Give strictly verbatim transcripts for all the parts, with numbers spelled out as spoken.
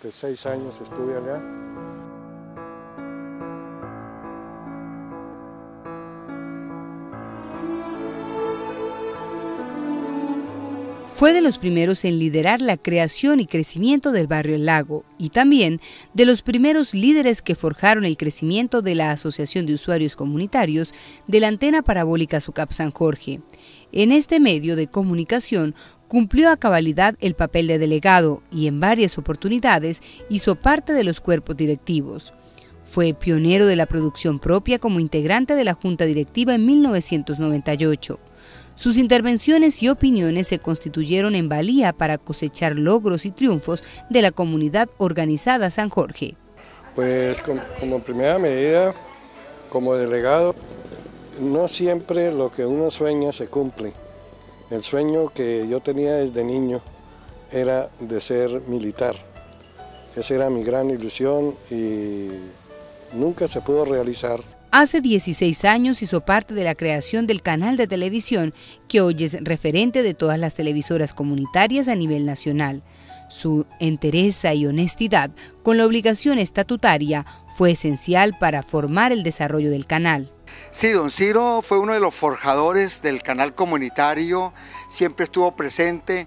Durante seis años estuve allá. Fue de los primeros en liderar la creación y crecimiento del barrio El Lago y también de los primeros líderes que forjaron el crecimiento de la Asociación de Usuarios Comunitarios de la Antena Parabólica SUCAP San Jorge. En este medio de comunicación cumplió a cabalidad el papel de delegado y en varias oportunidades hizo parte de los cuerpos directivos. Fue pionero de la producción propia como integrante de la Junta Directiva en mil novecientos noventa y ocho. Sus intervenciones y opiniones se constituyeron en valía para cosechar logros y triunfos de la comunidad organizada San Jorge. Pues como, como primera medida, como delegado, no siempre lo que uno sueña se cumple. El sueño que yo tenía desde niño era de ser militar. Esa era mi gran ilusión y nunca se pudo realizar. Hace dieciséis años hizo parte de la creación del canal de televisión que hoy es referente de todas las televisoras comunitarias a nivel nacional. Su entereza y honestidad con la obligación estatutaria fue esencial para formar el desarrollo del canal. Sí, don Ciro fue uno de los forjadores del canal comunitario, siempre estuvo presente,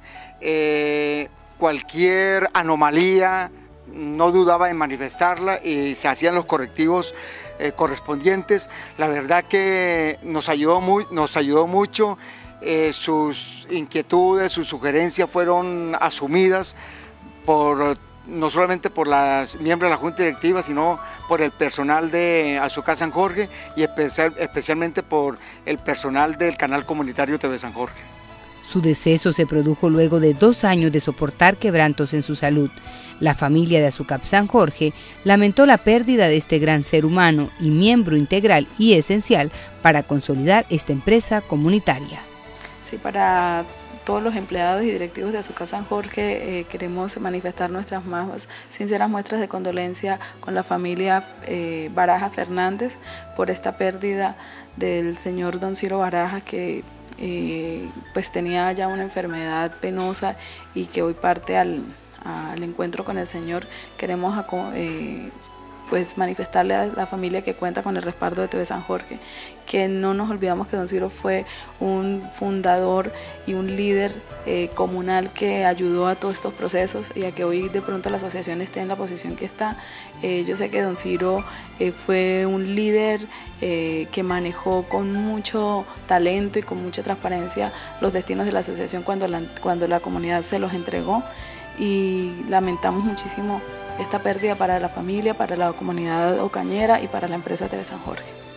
eh, cualquier anomalía no dudaba en manifestarla y se hacían los correctivos eh, correspondientes. La verdad que nos ayudó, muy, nos ayudó mucho, eh, sus inquietudes, sus sugerencias fueron asumidas por, no solamente por los miembros de la Junta Directiva, sino por el personal de Azúcar San Jorge y especial, especialmente por el personal del canal comunitario T V San Jorge. Su deceso se produjo luego de dos años de soportar quebrantos en su salud. La familia de Azúcar San Jorge lamentó la pérdida de este gran ser humano y miembro integral y esencial para consolidar esta empresa comunitaria. Sí, para todos los empleados y directivos de Azúcar San Jorge eh, queremos manifestar nuestras más sinceras muestras de condolencia con la familia eh, Baraja Fernández por esta pérdida del señor don Ciro Baraja, que Eh, pues tenía ya una enfermedad penosa y que hoy parte al, al encuentro con el Señor. Queremos eh, pues manifestarle a la familia que cuenta con el respaldo de T V San Jorge, que no nos olvidamos que don Ciro fue un fundador y un líder eh, comunal que ayudó a todos estos procesos y a que hoy de pronto la asociación esté en la posición que está. Eh, yo sé que don Ciro eh, fue un líder eh, que manejó con mucho talento y con mucha transparencia los destinos de la asociación cuando la, cuando la comunidad se los entregó, y lamentamos muchísimo esta pérdida para la familia, para la comunidad ocañera y para la empresa T V San Jorge.